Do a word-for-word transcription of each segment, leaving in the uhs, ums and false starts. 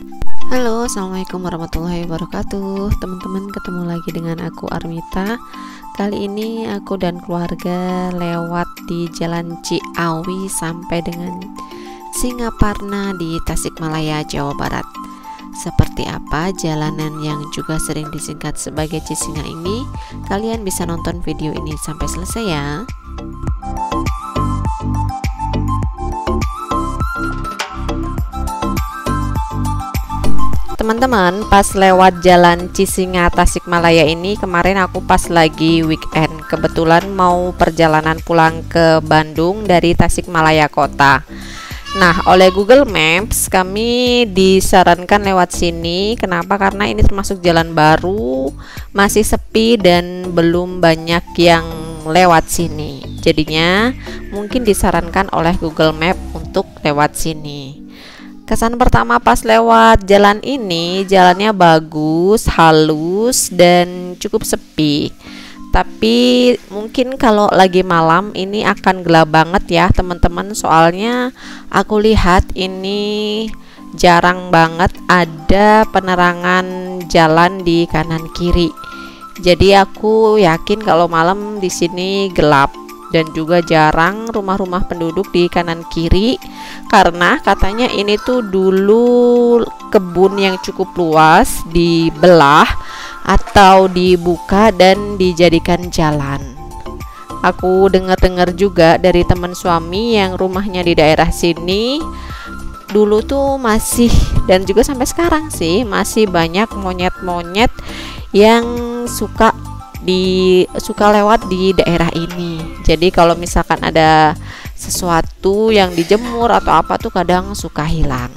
Halo, assalamualaikum warahmatullahi wabarakatuh. Teman-teman, ketemu lagi dengan aku Armita. Kali ini aku dan keluarga lewat di Jalan Ciawi sampai dengan Singaparna di Tasikmalaya, Jawa Barat. Seperti apa jalanan yang juga sering disingkat sebagai Cisinga ini? Kalian bisa nonton video ini sampai selesai ya. Teman-teman, pas lewat jalan Cisinga Tasikmalaya ini kemarin aku pas lagi weekend, kebetulan mau perjalanan pulang ke Bandung dari Tasikmalaya kota. Nah, oleh Google Maps kami disarankan lewat sini. Kenapa? Karena ini termasuk jalan baru, masih sepi dan belum banyak yang lewat sini. Jadinya mungkin disarankan oleh Google Map untuk lewat sini. Kesan pertama pas lewat jalan ini, jalannya bagus, halus, dan cukup sepi. Tapi mungkin kalau lagi malam ini akan gelap banget ya teman-teman. Soalnya aku lihat ini jarang banget ada penerangan jalan di kanan kiri. Jadi aku yakin kalau malam di sini gelap. Dan juga jarang rumah-rumah penduduk di kanan kiri, karena katanya ini tuh dulu kebun yang cukup luas dibelah atau dibuka dan dijadikan jalan. Aku dengar-dengar juga dari teman suami yang rumahnya di daerah sini, dulu tuh masih, dan juga sampai sekarang sih masih banyak monyet-monyet yang suka di suka lewat di daerah ini. Jadi kalau misalkan ada sesuatu yang dijemur atau apa tuh kadang suka hilang.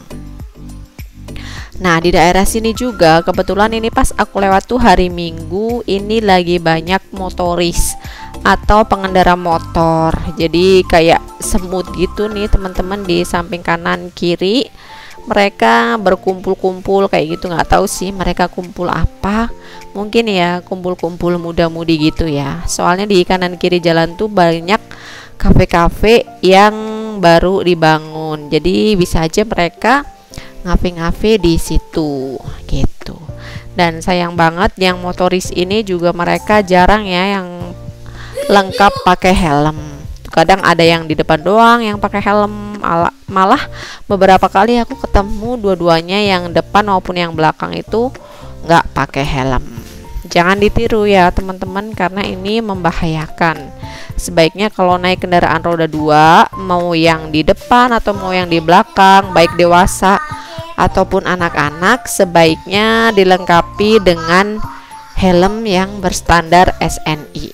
Nah, di daerah sini juga kebetulan ini pas aku lewat tuh hari Minggu, ini lagi banyak motoris atau pengendara motor. Jadi kayak semut gitu nih teman-teman di samping kanan kiri. Mereka berkumpul-kumpul kayak gitu, nggak tahu sih mereka kumpul apa, mungkin ya kumpul-kumpul muda-mudi gitu ya. Soalnya di kanan kiri jalan tuh banyak kafe-kafe yang baru dibangun, jadi bisa aja mereka ngafe-ngafe di situ gitu. Dan sayang banget yang motoris ini juga mereka jarang ya yang lengkap pakai helm. Kadang ada yang di depan doang yang pakai helm, malah beberapa kali aku ketemu dua-duanya yang depan maupun yang belakang itu nggak pakai helm. Jangan ditiru ya teman-teman, karena ini membahayakan. Sebaiknya kalau naik kendaraan roda dua, mau yang di depan atau mau yang di belakang, baik dewasa ataupun anak-anak, sebaiknya dilengkapi dengan helm yang berstandar S N I.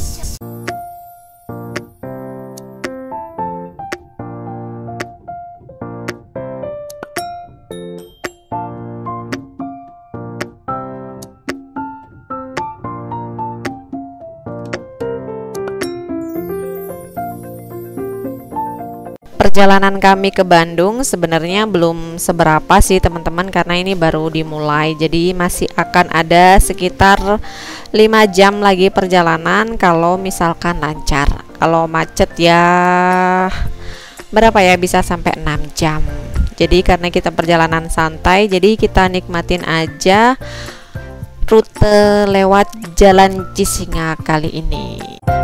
Perjalanan kami ke Bandung sebenarnya belum seberapa sih teman-teman, karena ini baru dimulai. Jadi masih akan ada sekitar lima jam lagi perjalanan kalau misalkan lancar. Kalau macet ya berapa ya, bisa sampai enam jam. Jadi karena kita perjalanan santai, jadi kita nikmatin aja rute lewat Jalan Cisinga kali ini.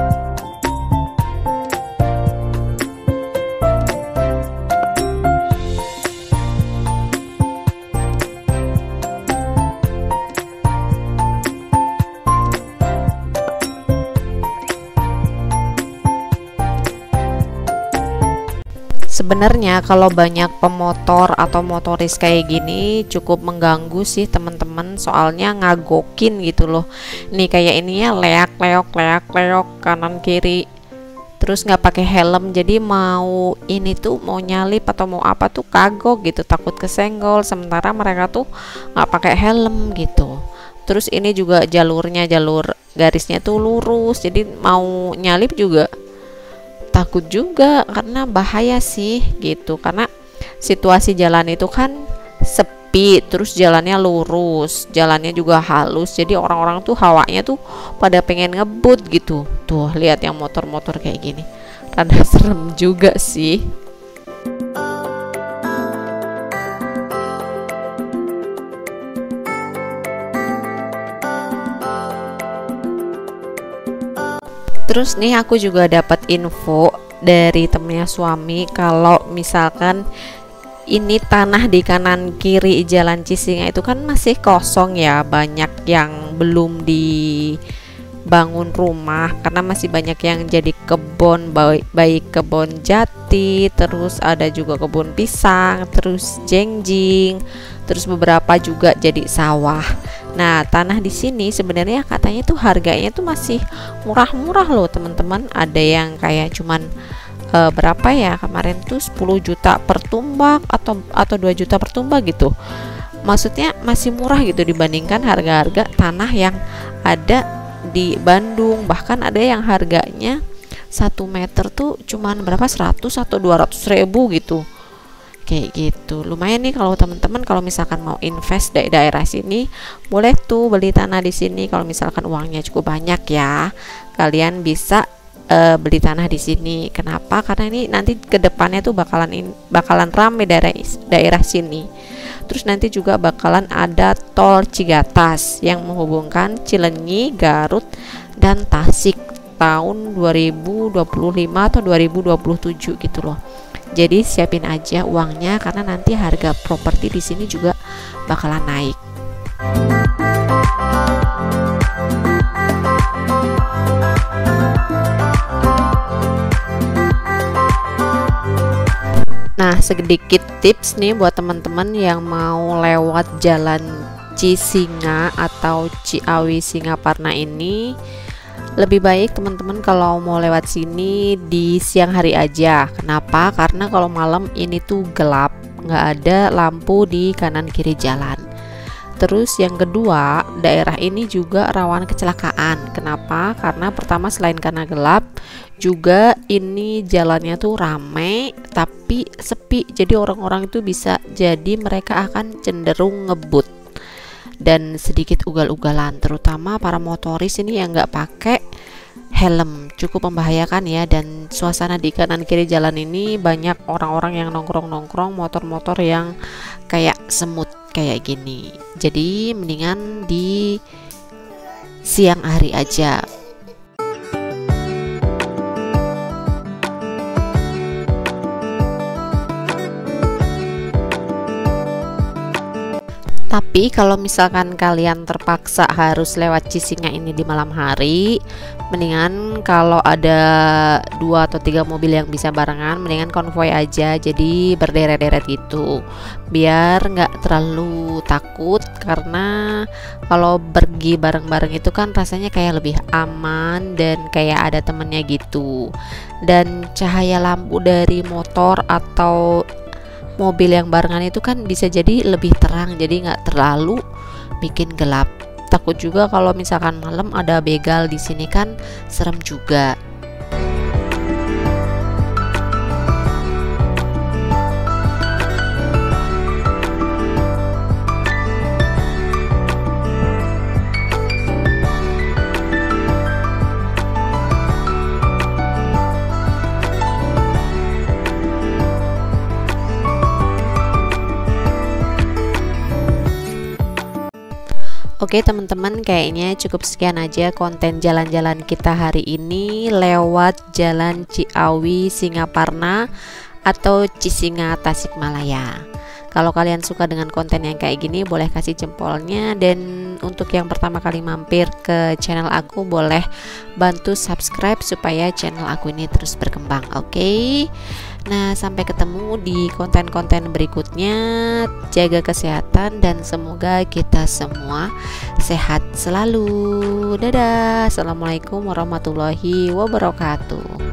Sebenarnya kalau banyak pemotor atau motoris kayak gini cukup mengganggu sih teman-teman, soalnya ngagokin gitu loh. Nih kayak ini ya, leak leok leak leok kanan kiri, terus nggak pakai helm. Jadi mau ini tuh mau nyalip atau mau apa tuh kagok gitu, takut kesenggol. Sementara mereka tuh nggak pakai helm gitu. Terus ini juga jalurnya, jalur garisnya tuh lurus, jadi mau nyalip juga takut juga karena bahaya sih gitu. Karena situasi jalan itu kan sepi, terus jalannya lurus, jalannya juga halus, jadi orang-orang tuh hawanya tuh pada pengen ngebut gitu. Tuh lihat yang motor-motor kayak gini, rada serem juga sih. Terus nih aku juga dapat info dari temennya suami kalau misalkan ini tanah di kanan kiri Jalan Cisinga itu kan masih kosong ya, banyak yang belum dibangun rumah karena masih banyak yang jadi kebun, baik, baik kebun jati, terus ada juga kebun pisang, terus jengjing, terus beberapa juga jadi sawah. Nah, tanah di sini sebenarnya katanya tuh harganya tuh masih murah-murah loh teman-teman. Ada yang kayak cuman Uh, berapa ya kemarin tuh sepuluh juta per tumbak atau atau dua juta per tumbak gitu. Maksudnya masih murah gitu dibandingkan harga-harga tanah yang ada di Bandung. Bahkan ada yang harganya satu meter tuh cuman berapa, seratus atau dua ratus ribu gitu. Kayak gitu. Lumayan nih kalau teman-teman kalau misalkan mau invest di daerah sini, boleh tuh beli tanah di sini kalau misalkan uangnya cukup banyak ya. Kalian bisa Uh, beli tanah di sini. Kenapa? Karena ini nanti kedepannya tuh bakalan in, bakalan rame daerah daerah sini. Terus nanti juga bakalan ada tol Cigatas yang menghubungkan Cilenyi, Garut, dan Tasik tahun dua ribu dua puluh lima atau dua ribu dua puluh tujuh gitu loh. Jadi siapin aja uangnya karena nanti harga properti di sini juga bakalan naik. Nah, sedikit tips nih buat teman-teman yang mau lewat Jalan Cisinga atau Ciawi Singaparna ini. Lebih baik teman-teman kalau mau lewat sini di siang hari aja. Kenapa? Karena kalau malam ini tuh gelap, nggak ada lampu di kanan kiri jalan. Terus yang kedua, daerah ini juga rawan kecelakaan. Kenapa? Karena pertama selain karena gelap, juga ini jalannya tuh ramai tapi sepi. Jadi orang-orang itu bisa jadi mereka akan cenderung ngebut dan sedikit ugal-ugalan. Terutama para motoris ini yang nggak pakai helm, cukup membahayakan ya. Dan suasana di kanan kiri jalan ini banyak orang-orang yang nongkrong-nongkrong, motor-motor yang kayak semut kayak gini. Jadi mendingan di siang hari aja. Tapi kalau misalkan kalian terpaksa harus lewat Cisinga ini di malam hari, mendingan kalau ada dua atau tiga mobil yang bisa barengan, mendingan konvoy aja, jadi berderet-deret gitu, biar nggak terlalu takut. Karena kalau pergi bareng-bareng itu kan rasanya kayak lebih aman dan kayak ada temennya gitu. Dan cahaya lampu dari motor atau mobil yang barengan itu kan bisa jadi lebih terang, jadi nggak terlalu bikin gelap. Takut juga kalau misalkan malam ada begal di sini kan serem juga. Oke teman-teman, kayaknya cukup sekian aja konten jalan-jalan kita hari ini lewat Jalan Ciawi Singaparna atau Cisinga Tasikmalaya. Kalau kalian suka dengan konten yang kayak gini, boleh kasih jempolnya. Dan untuk yang pertama kali mampir ke channel aku, boleh bantu subscribe supaya channel aku ini terus berkembang. Oke, nah sampai ketemu di konten-konten berikutnya. Jaga kesehatan dan semoga kita semua sehat selalu. Dadah, assalamualaikum warahmatullahi wabarakatuh.